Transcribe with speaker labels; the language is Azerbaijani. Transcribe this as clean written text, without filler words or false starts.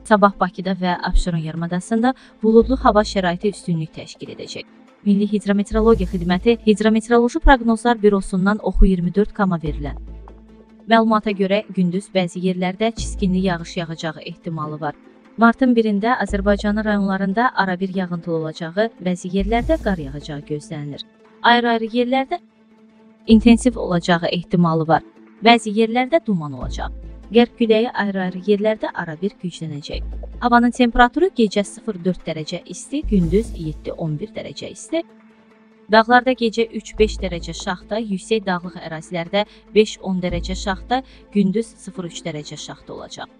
Speaker 1: Sabah Bakıda və Abşeron yarımadasında buludlu hava şəraiti üstünlük təşkil edəcək. Milli Hidrometeorologiya Xidməti Hidrometeoroloji Proqnozlar Bürosundan oxu 24 verilən məlumata görə gündüz bəzi yerlərdə çiskinli yağış yağacağı ehtimalı var. Martın 1-də Azərbaycanın rayonlarında arabir yağıntılı olacağı, bəzi yerlərdə qar yağacağı gözlənilir. Ayrı-ayrı yerlərdə intensiv olacağı ehtimalı var. Bəzi yerlərdə duman olacaq. Qərb küləyi ayrı-ayrı yerlərdə arabir güclənəcək. Havanın temperaturu gecə 0-4 dərəcə isti, gündüz 7-11 dərəcə isti. Dağlarda gecə 3-5 dərəcə şaxta, yüksək dağlıq ərazilərdə 5-10 dərəcə şaxta, gündüz 0-3 dərəcə şaxta olacaq.